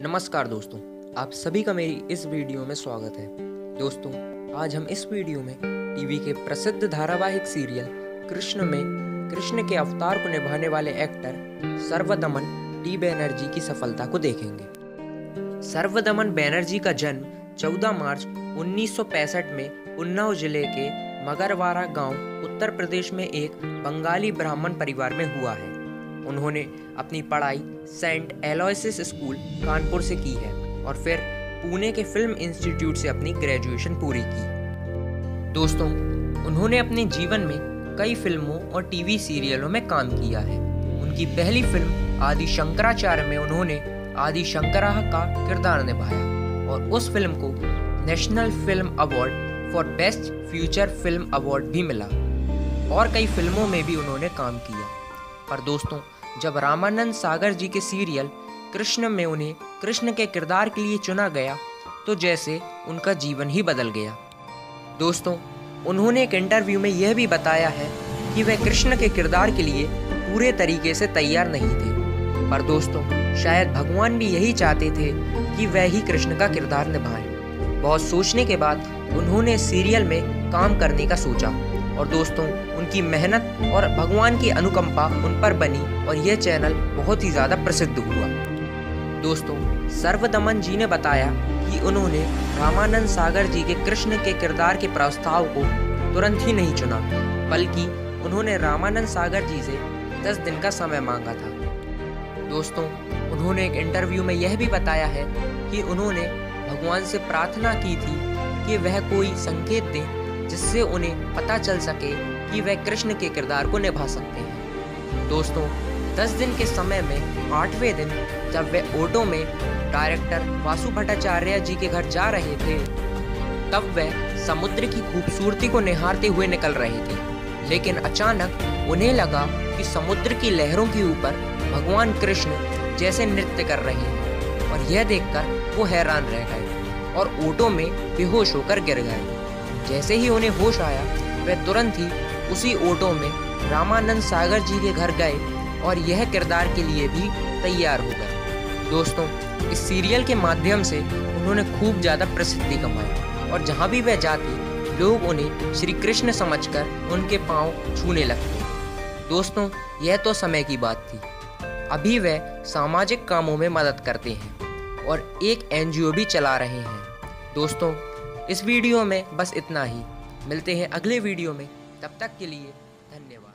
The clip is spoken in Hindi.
नमस्कार दोस्तों, आप सभी का मेरी इस वीडियो में स्वागत है। दोस्तों, आज हम इस वीडियो में टीवी के प्रसिद्ध धारावाहिक सीरियल कृष्ण में कृष्ण के अवतार को निभाने वाले एक्टर सर्वदमन टी बनर्जी की सफलता को देखेंगे। सर्वदमन बनर्जी का जन्म 14 मार्च 1965 में उन्नाव जिले के मगरवाड़ा गांव, उत्तर प्रदेश में एक बंगाली ब्राह्मण परिवार में हुआ है। उन्होंने अपनी पढ़ाई सेंट एलोयसिस स्कूल कानपुर से की है और फिर पुणे के फिल्म इंस्टीट्यूट से अपनी ग्रेजुएशन पूरी की। दोस्तों, उन्होंने अपने जीवन में कई फिल्मों और टीवी सीरियलों में काम किया है। उनकी पहली फिल्म आदि शंकराचार्य में उन्होंने आदि शंकरा का किरदार निभाया और उस फिल्म को national film award for best feature film award भी मिला और कई फिल्मों में भी उन्होंने काम किया। पर दोस्तों, जब रामानंद सागर जी के सीरियल कृष्ण में उन्हें कृष्ण के किरदार के लिए चुना गया तो जैसे उनका जीवन ही बदल गया। दोस्तों, उन्होंने एक इंटरव्यू में यह भी बताया है कि वह कृष्ण के किरदार के लिए पूरे तरीके से तैयार नहीं थे, पर दोस्तों शायद भगवान भी यही चाहते थे कि वह ही कृष्ण का किरदार निभाएं। बहुत सोचने के बाद उन्होंने सीरियल में काम करने का सोचा और दोस्तों उनकी मेहनत और भगवान की अनुकंपा उन पर बनी और यह चैनल बहुत ही ज़्यादा प्रसिद्ध हुआ। दोस्तों, सर्वदमन जी ने बताया कि उन्होंने रामानंद सागर जी के कृष्ण के किरदार के प्रस्ताव को तुरंत ही नहीं चुना, बल्कि उन्होंने रामानंद सागर जी से 10 दिन का समय मांगा था। दोस्तों, उन्होंने एक इंटरव्यू में यह भी बताया है कि उन्होंने भगवान से प्रार्थना की थी कि वह कोई संकेत दें जिससे उन्हें पता चल सके कि वह कृष्ण के किरदार को निभा सकते हैं। दोस्तों, 10 दिन के समय में 8वें दिन जब वे ऑटो में डायरेक्टर वासु भट्टाचार्य जी के घर जा रहे थे, तब वह समुद्र की खूबसूरती को निहारते हुए निकल रहे थे। लेकिन अचानक उन्हें लगा कि समुद्र की लहरों के ऊपर भगवान कृष्ण जैसे नृत्य कर रहे हैं और यह देखकर वो हैरान रह गए और ऑटो में बेहोश होकर गिर गए। जैसे ही उन्हें होश आया, वे तुरंत ही उसी ऑटो में रामानंद सागर जी के घर गए और यह किरदार के लिए भी तैयार हो गए। दोस्तों, इस सीरियल के माध्यम से उन्होंने खूब ज़्यादा प्रसिद्धि कमाई और जहाँ भी वह जाती लोग उन्हें श्री कृष्ण समझकर उनके पांव छूने लगते। दोस्तों, यह तो समय की बात थी। अभी वह सामाजिक कामों में मदद करते हैं और एक NGO भी चला रहे हैं। दोस्तों, इस वीडियो में बस इतना ही। मिलते हैं अगले वीडियो में, तब तक के लिए धन्यवाद।